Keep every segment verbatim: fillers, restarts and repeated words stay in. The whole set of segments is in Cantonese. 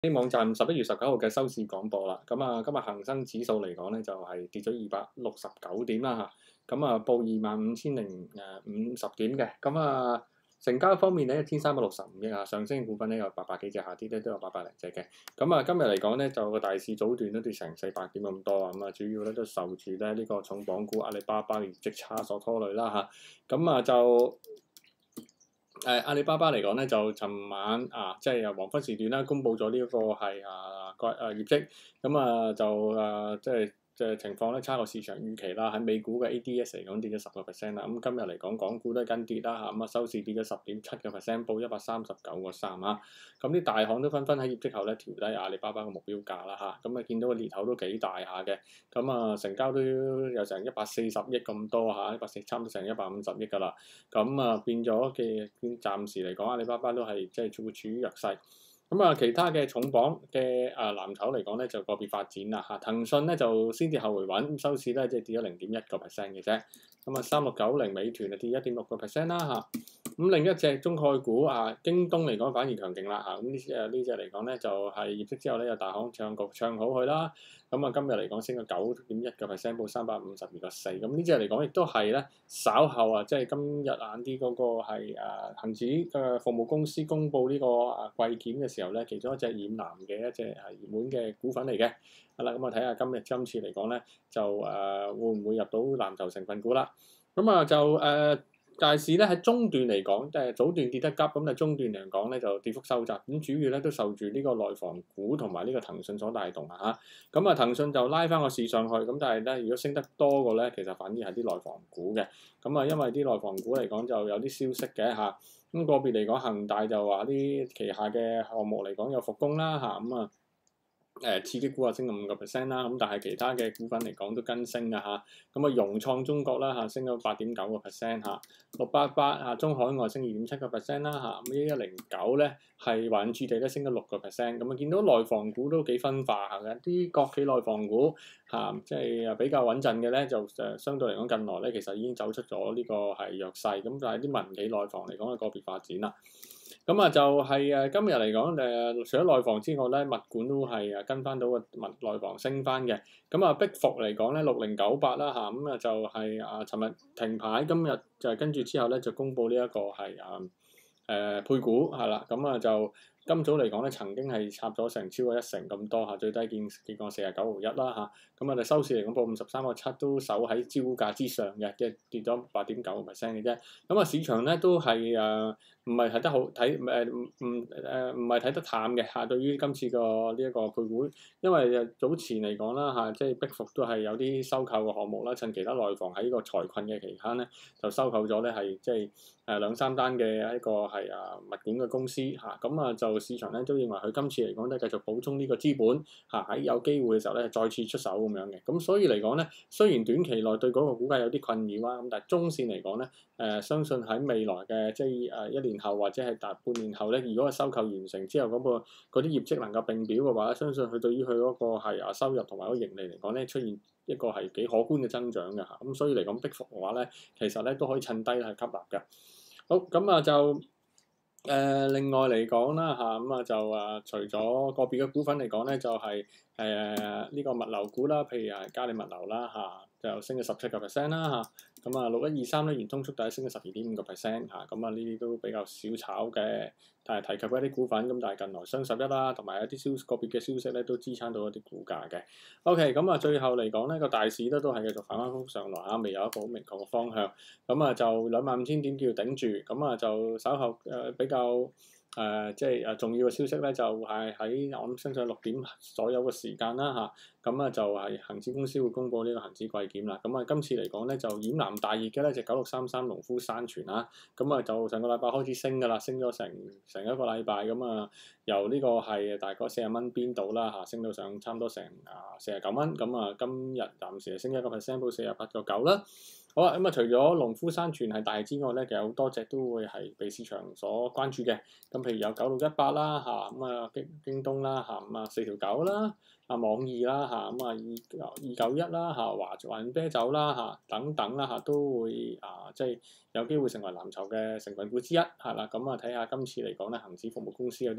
啲網站十一月十九號嘅收市廣播啦，咁啊，今日恒生指數嚟講咧就係、是、跌咗二百六十九點啦嚇，咁啊報二萬五千零誒五十點嘅，咁啊成交方面咧一千三百六十五億啊，上升股份咧有八百幾隻，下跌咧都有八百零隻嘅，咁啊今日嚟講咧就個大市早段都跌成四百點咁多啊，咁啊主要咧都受住咧呢、這個重磅股阿里巴巴業績差所拖累啦嚇，咁啊就。誒、呃、阿里巴巴嚟講咧，就尋晚啊，即係黃昏時段啦，公佈咗呢一個係啊個誒業績，咁啊就誒即係即係情況咧差過市場預期啦。喺美股嘅 A D S 嚟講跌咗十個 percent 啦，咁今日嚟講港股都係跟跌啦嚇，咁啊收市跌咗十點七個 percent，報一百三十九個三啊。咁啲大行都紛紛喺業績後咧調低阿里巴巴嘅目標價啦嚇，咁啊見到個裂口都幾大下嘅，咁啊成交都有成一百四十億咁多嚇，一百四差唔多成一百五十億㗎啦。咁啊變咗嘅，暫時嚟講，阿里巴巴都係即係處處於弱勢。咁啊，其他嘅重磅嘅啊藍籌嚟講咧，就個別發展啦嚇。騰訊咧就先跌後回穩，收市咧即係跌咗零點一個 percent 嘅啫。咁啊，三六九零美團啊跌一點六個 percent 啦嚇。咁另一隻中概股啊，京東嚟講反而強勁啦嚇。咁呢誒呢隻嚟講咧，就係業績之後咧有大行唱局唱好佢啦。咁啊，今日嚟講升咗九點一個 percent，報三百五十二個四。咁呢隻嚟講亦都係咧稍後啊，即係今日晏啲嗰個係誒恆指嘅服務公司公佈呢個誒季檢嘅時候咧，其中一隻染藍嘅一隻係熱門嘅股份嚟嘅。係啦，咁啊睇下今日今次嚟講咧，就誒、呃、會唔會入到藍籌成分股啦？咁啊就誒。呃大市咧喺中段嚟講，即係早段跌得急，咁但係中段嚟講咧就跌幅收窄，咁主要咧都受住呢個內房股同埋呢個騰訊所帶動啊嚇。咁啊騰訊就拉翻個市上去，咁但係咧如果升得多過咧，其實反而係啲內房股嘅。咁啊因為啲內房股嚟講就有啲消息嘅嚇，咁個別嚟講恒大就話啲旗下嘅項目嚟講有復工啦嚇，咁啊。誒刺激股啊升到五個 percent 啦，咁但係其他嘅股份嚟講都跟升㗎嚇，咁啊融創中國啦嚇升咗八點九個 percent 嚇，六八八啊中海外升二點七個 percent 啦嚇，咁一一零九咧係華潤置地咧升咗六個 percent，咁啊見到內房股都幾分化下嘅，啲國企內房股嚇即係比較穩陣嘅咧就誒相對嚟講近來咧其實已經走出咗呢個係弱勢，咁但係啲民企內房嚟講係個別發展啦。咁啊就係誒今日嚟講誒，除咗內房之外咧，物管都係誒跟翻到個物內房升翻嘅。咁啊，碧服嚟講咧，六零九八啦嚇，咁啊就係啊，尋日停牌，今日就係跟住之後咧就公佈呢一個係啊誒配股係啦，咁啊就。今早嚟講咧，曾經係插咗成超過一成咁多嚇，最低見見過四十九毫一啦嚇。咁啊，就收市嚟講報五十三個七，都守喺招價之上嘅，即係跌咗八點九個 percent 嘅啫。咁啊，市場咧都係誒唔係睇得好睇誒唔唔誒唔係睇得淡嘅嚇。對於今次個呢一個配股，因為早前嚟講啦嚇，即係碧服都係有啲收購嘅項目啦，趁其他內房喺呢個財困嘅期間咧，就收購咗咧係即係誒兩三單嘅一個係啊物管嘅公司嚇。咁啊就市場咧都認為佢今次嚟講都係繼續補充呢個資本嚇，喺有機會嘅時候咧再次出手咁樣嘅。咁所以嚟講咧，雖然短期內對嗰個股價有啲困擾啊，咁但係中線嚟講咧，誒、呃、相信喺未來嘅即係誒一年後或者係大半年後咧，如果個收購完成之後嗰、嗰個嗰啲業績能夠並表嘅話，相信佢對於佢嗰個係啊收入同埋嗰個盈利嚟講咧，出現一個係幾可觀嘅增長嘅嚇。咁所以嚟講，碧服嘅話咧，其實咧都可以趁低去吸納嘅。好，咁啊就。誒、呃、另外嚟講啦嚇，咁啊就誒除咗個別嘅股份嚟講咧，就係誒呢個物流股啦，譬如係嘉里物流啦嚇、啊，就升咗十七個 percent 啦嚇。咁啊六一二三咧，圓通速遞升咗十二點五個 percent 嚇，咁啊呢啲都比較少炒嘅。但係提及一啲股份，咁但係近來雙十一啦，同埋一啲消個別嘅消息咧，都支撐到一啲股價嘅。OK，咁啊最後嚟講咧，個大市咧都係繼續反反覆覆上來啊，未有一個好明確嘅方向。咁啊就兩萬五千點叫頂住，咁啊就稍後誒、呃、比較誒、呃、即係誒重要嘅消息咧，就係、是、喺我諗相信六點左右嘅時間啦嚇。咁啊就係恆指公司會公佈呢個恆指季檢啦。咁啊今次嚟講咧就染藍大熱嘅咧就九六三三農夫山泉啦。咁啊就上個禮拜開始升㗎啦，升咗成成一個禮拜咁啊，由呢個係大概四十蚊邊度啦嚇，升到上差唔多成啊四十九蚊。咁啊今日暫時係升一個 percent 到四十八個九啦。好啊，咁啊除咗農夫山泉係大之外咧，其實好多隻都會係被市場所關注嘅。咁譬如有九六一八啦嚇，咁啊京京東啦嚇，咁啊四條九啦，啊網易啦嚇，咁啊二二九一啦嚇，華華潤啤酒啦嚇等等啦嚇，都會啊即係有機會成為藍籌嘅成分股之一係啦。咁啊睇下今次嚟講咧，恆指服務公司有啲咩調動。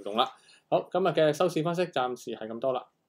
動啦。好，今日嘅收市分析暫時係咁多啦。